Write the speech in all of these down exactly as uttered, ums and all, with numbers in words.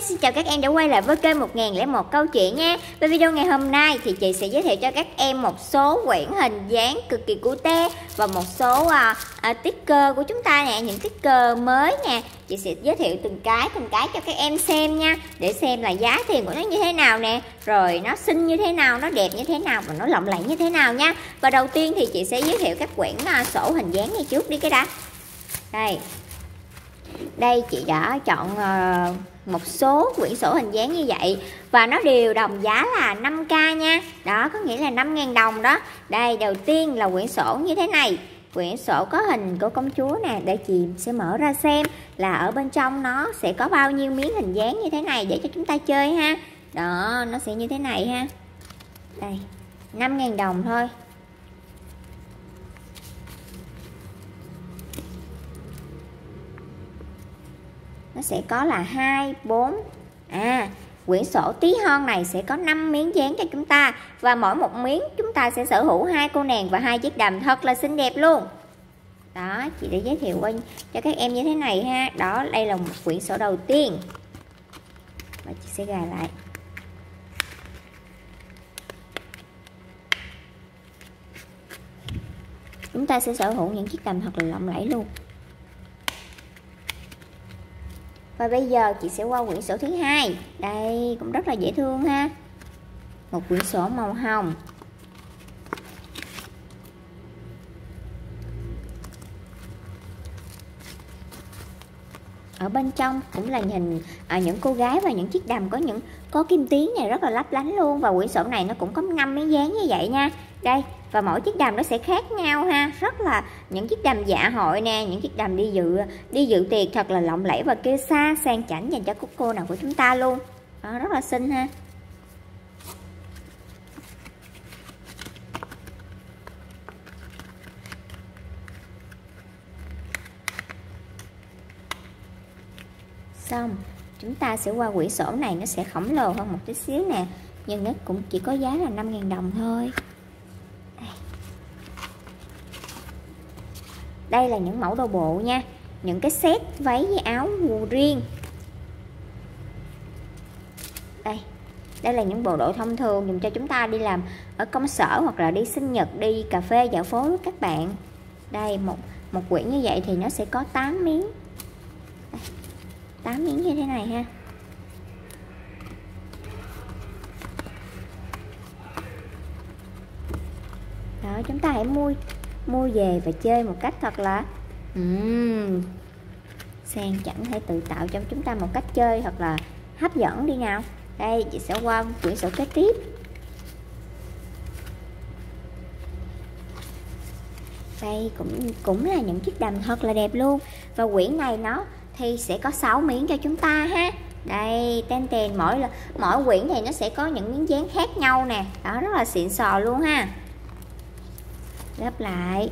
xin chào các em đã quay lại với kênh một nghìn lẻ một câu chuyện nha. Với video ngày hôm nay thì chị sẽ giới thiệu cho các em một số quyển hình dáng cực kỳ cute và một số à, à, sticker của chúng ta nè, những sticker mới nè. Chị sẽ giới thiệu từng cái từng cái cho các em xem nha, để xem là giá tiền của nó như thế nào nè, rồi nó xinh như thế nào, nó đẹp như thế nào và nó lộng lẫy như thế nào nha. Và đầu tiên thì chị sẽ giới thiệu các quyển à, sổ hình dáng này trước đi cái đã. Đây. Đây chị đã chọn uh, một số quyển sổ hình dáng như vậy và nó đều đồng giá là năm k nha. Đó, có nghĩa là năm nghìn đồng đó. Đây, đầu tiên là quyển sổ như thế này. Quyển sổ có hình của công chúa nè, để chị sẽ mở ra xem là ở bên trong nó sẽ có bao nhiêu miếng hình dáng như thế này để cho chúng ta chơi ha. Đó, nó sẽ như thế này ha. Đây, năm nghìn đồng thôi. Nó sẽ có là hai, bốn. À, quyển sổ tí hon này sẽ có năm miếng dán cho chúng ta. Và mỗi một miếng chúng ta sẽ sở hữu hai cô nàng và hai chiếc đầm thật là xinh đẹp luôn. Đó, chị đã giới thiệu qua cho các em như thế này ha. Đó, đây là một quyển sổ đầu tiên. Và chị sẽ gài lại. Chúng ta sẽ sở hữu những chiếc đầm thật là lộng lẫy luôn. Và bây giờ chị sẽ qua quyển sổ thứ hai. Đây cũng rất là dễ thương ha. Một quyển sổ màu hồng. Ở bên trong cũng là nhìn à, những cô gái và những chiếc đầm có những có kim tuyến này rất là lấp lánh luôn. Và quyển sổ này nó cũng có năm miếng dán như vậy nha. Đây, và mỗi chiếc đầm nó sẽ khác nhau ha. Rất là những chiếc đầm dạ hội nè, những chiếc đầm đi dự đi dự tiệc thật là lộng lẫy và kêu xa sang chảnh dành cho các cô nào của chúng ta luôn. Đó, rất là xinh ha. Xong, chúng ta sẽ qua quyển sổ này, nó sẽ khổng lồ hơn một tí xíu nè, nhưng nó cũng chỉ có giá là năm nghìn đồng thôi. Đây. Đây là những mẫu đồ bộ nha, những cái set váy với áo mùa riêng. Đây, đây là những bộ đồ thông thường dùng cho chúng ta đi làm ở công sở hoặc là đi sinh nhật, đi cà phê dạo phố với các bạn. Đây, một một quyển như vậy thì nó sẽ có tám miếng. Đây, tám miếng như thế này ha. Đó, chúng ta hãy mua mua về và chơi một cách thật là uhm, sang chảnh, hãy tự tạo cho chúng ta một cách chơi thật là hấp dẫn đi nào. Đây, chị sẽ qua quyển sổ kế tiếp. Đây cũng cũng là những chiếc đầm thật là đẹp luôn. Và quyển này nó thì sẽ có sáu miếng cho chúng ta ha. Đây, tên tiền, mỗi là mỗi quyển thì nó sẽ có những miếng dán khác nhau nè. Đó, rất là xịn sò luôn ha. Gấp lại.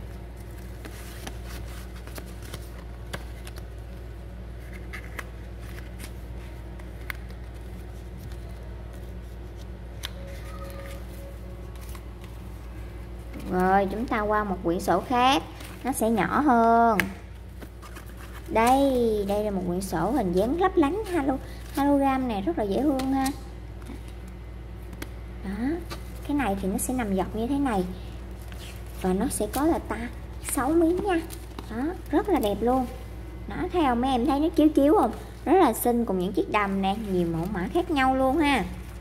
Rồi, chúng ta qua một quyển sổ khác, nó sẽ nhỏ hơn. Đây, đây là một quyển sổ hình dáng lấp lánh halo, hologram này rất là dễ thương ha. Đó, cái này thì nó sẽ nằm dọc như thế này. Và nó sẽ có là ta sáu miếng nha. Đó, rất là đẹp luôn. Nó theo mấy em thấy nó chiếu chiếu không? Rất là xinh, cùng những chiếc đầm nè, nhiều mẫu mã khác nhau luôn ha.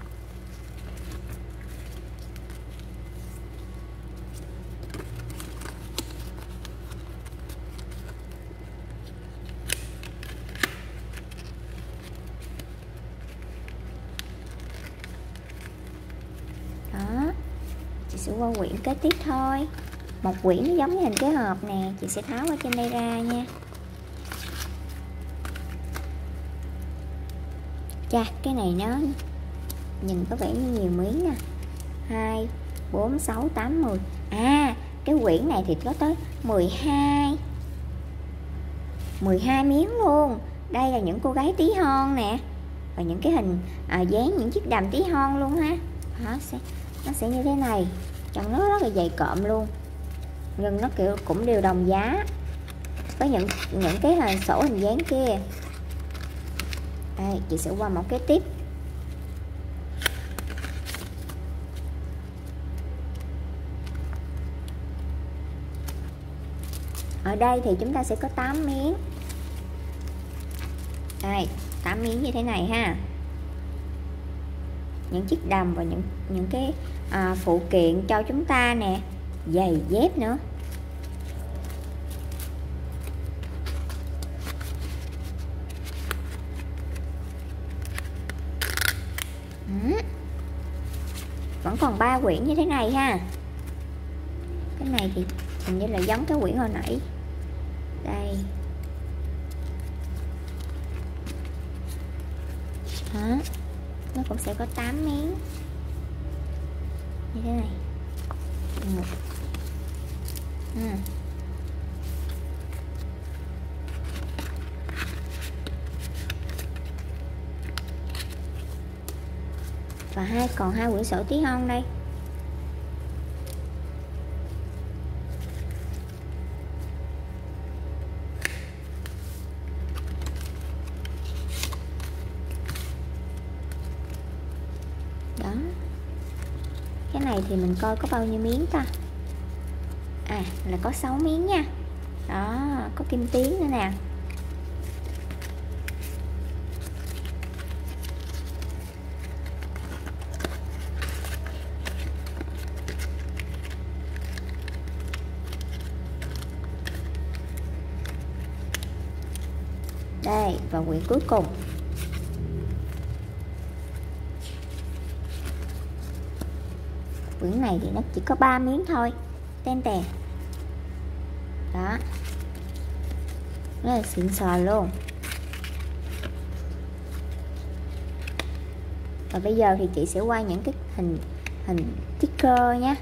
Đó, chị sẽ qua quyển kế tiếp thôi. Một quyển nó giống như hình cái hộp nè, chị sẽ tháo ở trên đây ra nha. Chà, cái này nó nhìn có vẻ như nhiều miếng nè. Hai, bốn, sáu, tám, mười. À, cái quyển này thì có tới mười hai mười hai miếng luôn. Đây là những cô gái tí hon nè. Và những cái hình à, dán những chiếc đầm tí hon luôn ha. Đó, sẽ, nó sẽ như thế này. Trong nó rất là dày cộm luôn. Nhưng nó kiểu cũng đều đồng giá. Có những những cái hình sổ hình dáng kia. Đây, chị sẽ qua mẫu kế tiếp. Ở đây thì chúng ta sẽ có tám miếng. Đây, tám miếng như thế này ha. Những chiếc đầm và những những cái à, phụ kiện cho chúng ta nè, giày dép nữa. Ừ. Vẫn còn ba quyển như thế này ha. Cái này thì hình như là giống cái quyển hồi nãy. Đây. Đó. Nó cũng sẽ có tám miếng như thế này. Một. Ừ. Và hai còn hai quyển sổ tí hon đây. Đó. Cái này thì mình coi có bao nhiêu miếng ta. À là có sáu miếng nha. Đó, có kim tuyến nữa nè. Đây, và quyển cuối cùng. Quyển này thì nó chỉ có ba miếng thôi. Ten tè. Đó. Rất là xịn sò luôn. Và bây giờ thì chị sẽ qua những cái hình hình sticker nhé.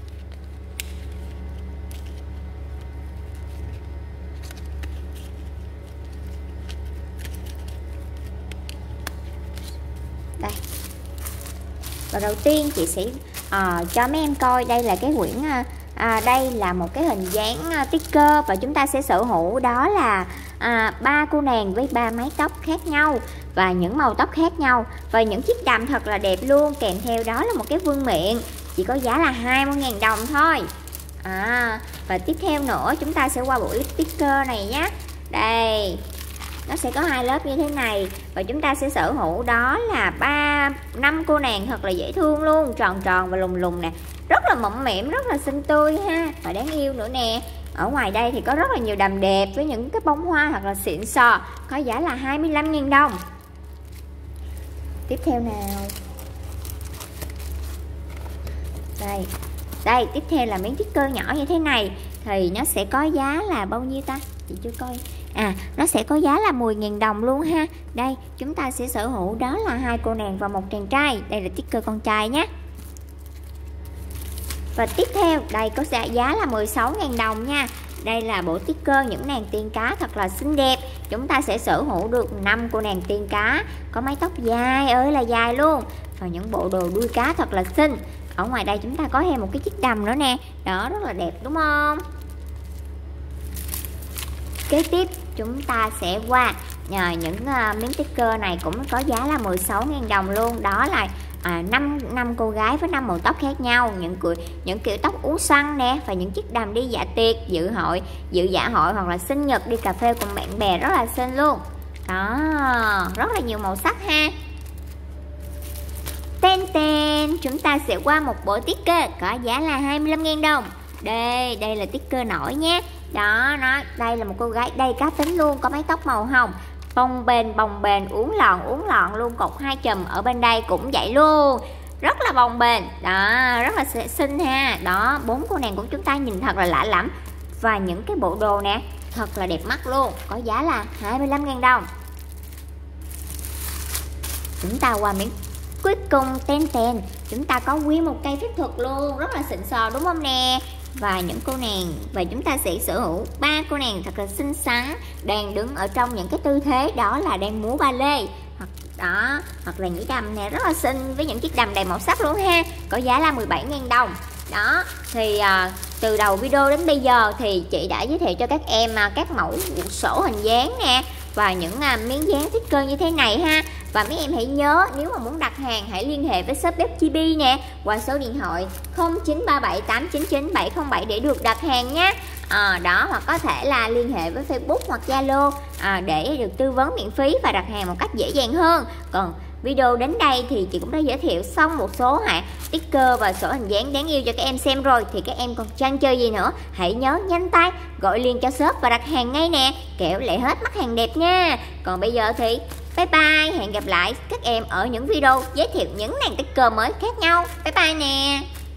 Đây. Và đầu tiên chị sẽ à, cho mấy em coi đây là cái quyển à, đây là một cái hình dáng à, sticker và chúng ta sẽ sở hữu đó là à, ba cô nàng với ba mái tóc khác nhau và những màu tóc khác nhau và những chiếc đầm thật là đẹp luôn, kèm theo đó là một cái vương miện chỉ có giá là hai mươi nghìn đồng thôi. À, và tiếp theo nữa chúng ta sẽ qua bộ sticker này nhé. Đây. Nó sẽ có hai lớp như thế này và chúng ta sẽ sở hữu đó là ba năm cô nàng thật là dễ thương luôn, tròn tròn và lùng lùng nè, rất là mỏng mẻm, rất là xinh tươi ha và đáng yêu nữa nè. Ở ngoài đây thì có rất là nhiều đầm đẹp với những cái bông hoa thật là xịn sò, có giá là hai mươi lăm nghìn đồng. Tiếp theo nào. Đây. Đây, tiếp theo là miếng sticker nhỏ như thế này thì nó sẽ có giá là bao nhiêu ta? Chị chưa coi. À, nó sẽ có giá là mười nghìn đồng luôn ha. Đây, chúng ta sẽ sở hữu đó là hai cô nàng và một chàng trai. Đây là sticker con trai nhé. Và tiếp theo, đây có giá là mười sáu nghìn đồng nha. Đây là bộ sticker những nàng tiên cá thật là xinh đẹp. Chúng ta sẽ sở hữu được năm cô nàng tiên cá, có mái tóc dài ơi là dài luôn và những bộ đồ đuôi cá thật là xinh. Ở ngoài đây chúng ta có thêm một cái chiếc đầm nữa nè. Đó, rất là đẹp đúng không? Kế tiếp chúng ta sẽ qua nhờ những uh, miếng sticker này cũng có giá là mười sáu nghìn đồng luôn. Đó là à, năm, năm cô gái với năm màu tóc khác nhau, những kiểu, những kiểu tóc uốn xoăn nè và những chiếc đầm đi dạ tiệc, dự hội, dự dạ hội hoặc là sinh nhật, đi cà phê cùng bạn bè rất là xinh luôn. Đó, rất là nhiều màu sắc ha. Ten ten, chúng ta sẽ qua một bộ sticker có giá là hai mươi lăm nghìn đồng. Đây, đây là sticker nổi nhé. Đó, nó đây là một cô gái đầy cá tính luôn, có mái tóc màu hồng, bồng bềnh bồng bềnh, uốn lọn uốn lọn luôn, cột hai chùm ở bên đây cũng vậy luôn, rất là bồng bềnh. Đó, rất là xinh ha. Đó, bốn cô nàng của chúng ta nhìn thật là lạ lẫm và những cái bộ đồ nè thật là đẹp mắt luôn, có giá là hai mươi lăm nghìn đồng. Chúng ta qua miếng cuối cùng ten ten, chúng ta có nguyên một cây phép thuật luôn, rất là xịn sò đúng không nè. Và những cô nàng, và chúng ta sẽ sở hữu ba cô nàng thật là xinh xắn đang đứng ở trong những cái tư thế đó là đang múa ba lê hoặc đó, hoặc là những đầm nè rất là xinh với những chiếc đầm đầy màu sắc luôn ha, có giá là mười bảy nghìn đồng. Đó thì à, từ đầu video đến bây giờ thì chị đã giới thiệu cho các em à, các mẫu sổ hình dáng nè, và những à, miếng dán sticker như thế này ha. Và mấy em hãy nhớ, nếu mà muốn đặt hàng hãy liên hệ với shop Bếp Chibi nè qua số điện thoại không chín ba bảy tám chín chín bảy không bảy để được đặt hàng nhé. À, đó, hoặc có thể là liên hệ với Facebook hoặc Zalo à, để được tư vấn miễn phí và đặt hàng một cách dễ dàng hơn. Còn video đến đây thì chị cũng đã giới thiệu xong một số hạt sticker và sổ hình dáng đáng yêu cho các em xem rồi. Thì các em còn chăn chơi gì nữa, hãy nhớ nhanh tay gọi liền cho shop và đặt hàng ngay nè, kẻo lại hết mắt hàng đẹp nha. Còn bây giờ thì bye bye, hẹn gặp lại các em ở những video giới thiệu những nàng sticker mới khác nhau. Bye bye nè.